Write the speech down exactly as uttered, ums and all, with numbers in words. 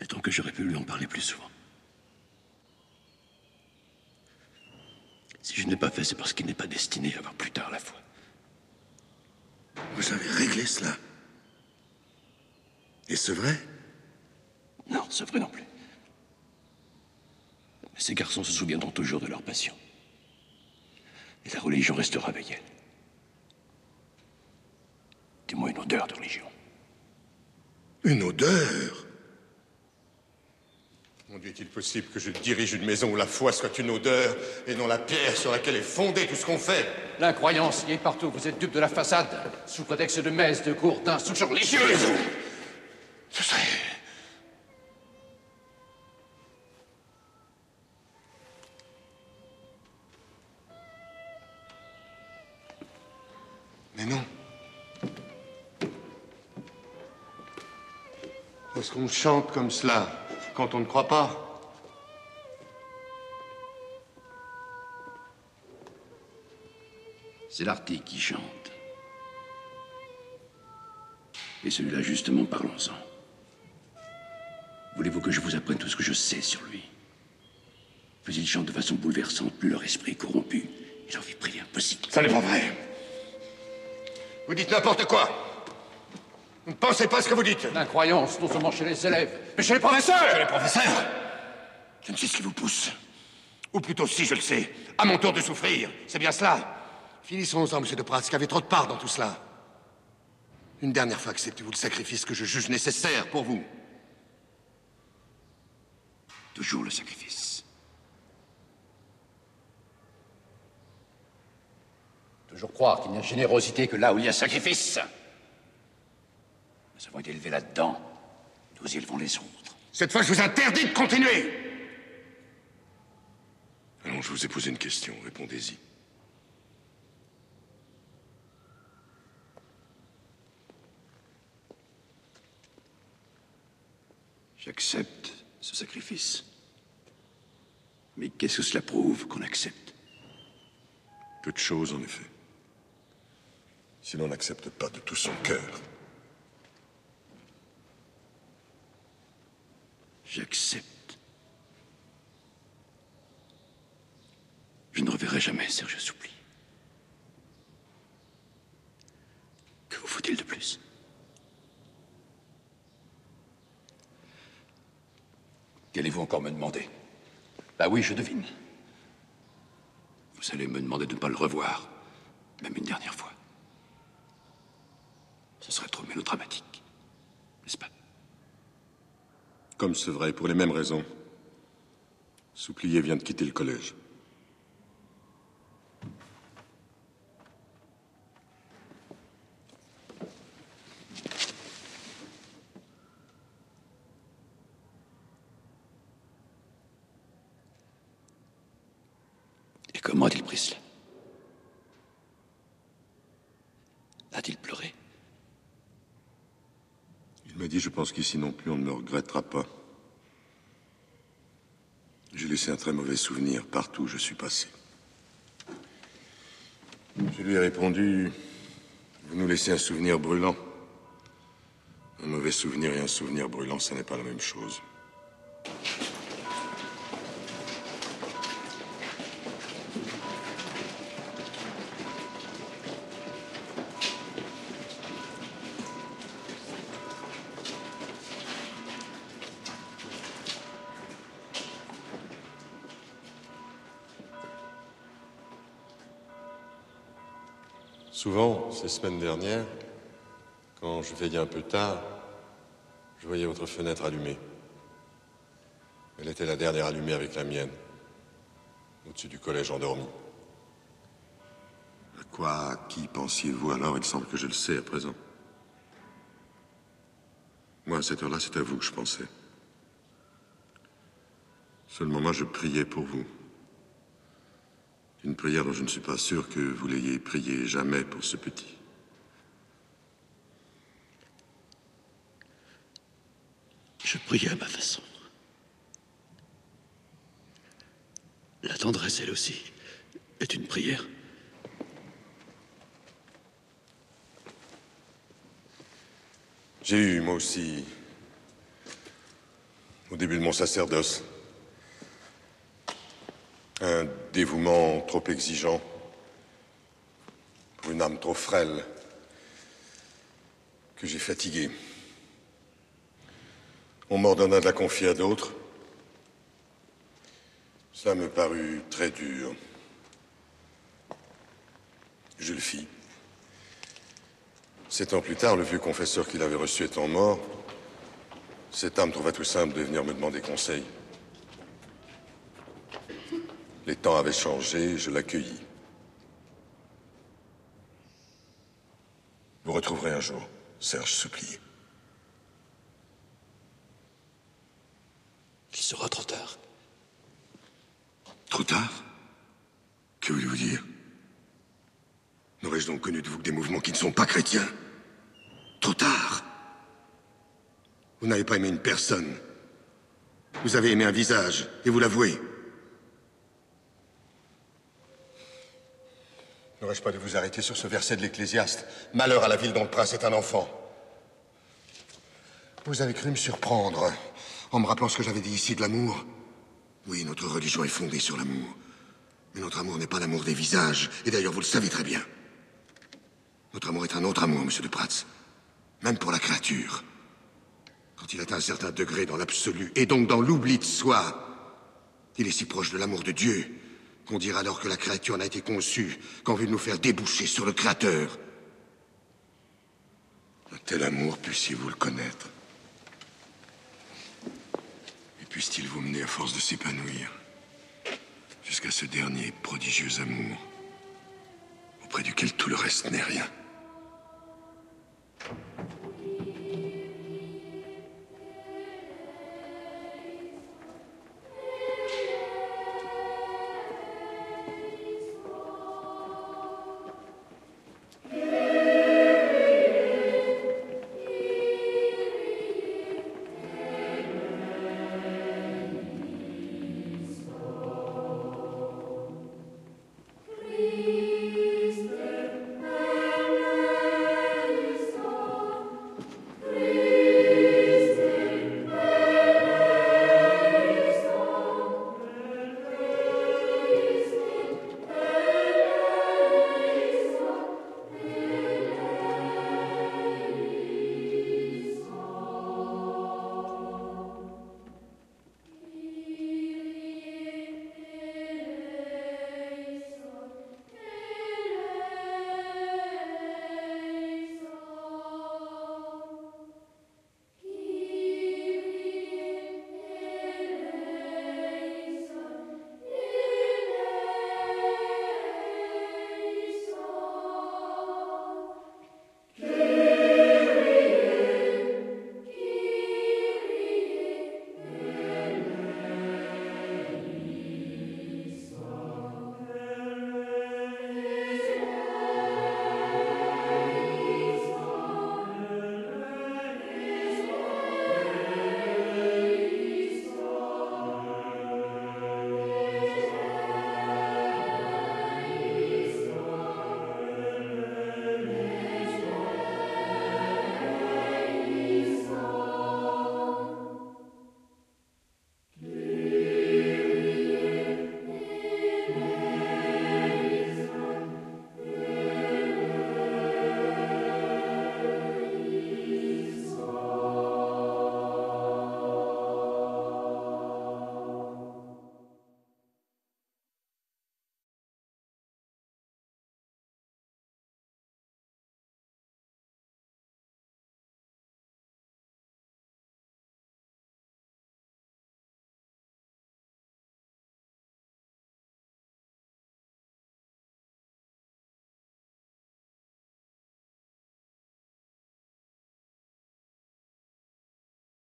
Mettons que j'aurais pu lui en parler plus souvent. Si je n'ai pas fait, c'est parce qu'il n'est pas destiné à avoir plus tard la foi. Vous avez réglé cela? Et c'est vrai? Non, c'est vrai non plus. Mais ces garçons se souviendront toujours de leur passion. Et la religion restera avec elle. Du moins une odeur de religion. Une odeur? Mon Dieu, est-il possible que je dirige une maison où la foi soit une odeur et non la pierre sur laquelle est fondé tout ce qu'on fait? L'incroyance y est partout. Vous êtes dupe de la façade, sous prétexte de messe, de cours d'instruction religieuse. Ce serait... Mais non. Est-ce qu'on chante comme cela quand on ne croit pas? C'est l'article qui chante. Et celui-là, justement, parlons-en. Voulez-vous que je vous apprenne tout ce que je sais sur lui? Plus ils chantent de façon bouleversante, plus leur esprit est corrompu. Et leur vie privée impossible. Ça n'est pas vrai. Vous dites n'importe quoi. Vous ne pensez pas ce que vous dites. L'incroyance, non seulement chez les élèves, mais chez les professeurs. Chez les professeurs? Je ne sais ce qui vous pousse. Ou plutôt, si je le sais, à mon tour de souffrir. C'est bien cela. Finissons-en, monsieur de Prats, qui avait trop de part dans tout cela. Une dernière fois, acceptez-vous le sacrifice que je juge nécessaire pour vous? Toujours le sacrifice. Toujours croire qu'il n'y a générosité que là où il y a sacrifice. Nous avons été élevés là-dedans. Nous élevons les autres. Cette fois, je vous interdis de continuer. Allons, je vous ai posé une question, répondez-y. J'accepte ce sacrifice. Mais qu'est-ce que cela prouve qu'on accepte? Peu de choses, en effet. Si l'on n'accepte pas de tout son cœur. J'accepte. Je ne reverrai jamais Serge Soupli. Que vous faut-il de plus? Qu'allez-vous encore me demander? Bah oui, je devine. Vous allez me demander de ne pas le revoir, même une dernière fois. Ce serait trop mélodramatique, n'est-ce pas? Comme c'est vrai, pour les mêmes raisons. Souplier vient de quitter le collège. Et comment a-t-il pris cela? A-t-il pleuré? Il m'a dit, je pense qu'ici non plus on ne me regrettera pas. J'ai laissé un très mauvais souvenir partout où je suis passé. Je lui ai répondu, vous nous laissez un souvenir brûlant. Un mauvais souvenir et un souvenir brûlant, ça n'est pas la même chose. Souvent, ces semaines dernières, quand je veillais un peu tard, je voyais votre fenêtre allumée. Elle était la dernière allumée avec la mienne, au-dessus du collège endormi. À quoi, à qui pensiez-vous alors? Il semble que je le sais à présent. Moi, à cette heure-là, c'est à vous que je pensais. Seulement, moi, je priais pour vous. Une prière dont je ne suis pas sûr que vous l'ayez priée jamais pour ce petit. Je priais à ma façon. La tendresse, elle aussi, est une prière. J'ai eu, moi aussi, au début de mon sacerdoce. Un dévouement trop exigeant pour une âme trop frêle que j'ai fatiguée. On m'ordonna de la confier à d'autres. Cela me parut très dur. Je le fis. Sept ans plus tard, le vieux confesseur qui l'avait reçu étant mort, cette âme trouva tout simple de venir me demander conseil. Les temps avaient changé, je l'accueillis. Vous retrouverez un jour, Serge Souplier. Il sera trop tard. Trop tard? Que voulez-vous dire? N'aurais-je donc connu de vous que des mouvements qui ne sont pas chrétiens? Trop tard? Vous n'avez pas aimé une personne. Vous avez aimé un visage, et vous l'avouez. N'aurais-je pas de vous arrêter sur ce verset de l'Ecclésiaste? Malheur à la ville dont le prince est un enfant. Vous avez cru me surprendre en me rappelant ce que j'avais dit ici de l'amour. Oui, notre religion est fondée sur l'amour. Mais notre amour n'est pas l'amour des visages. Et d'ailleurs, vous le savez très bien. Notre amour est un autre amour, monsieur de Prats. Même pour la créature. Quand il atteint un certain degré dans l'absolu, et donc dans l'oubli de soi, il est si proche de l'amour de Dieu qu'on dira alors que la créature n'a été conçue qu'en vue de nous faire déboucher sur le Créateur. Un tel amour, puissiez-vous le connaître. Et puisse-t-il vous mener à force de s'épanouir jusqu'à ce dernier prodigieux amour auprès duquel tout le reste n'est rien.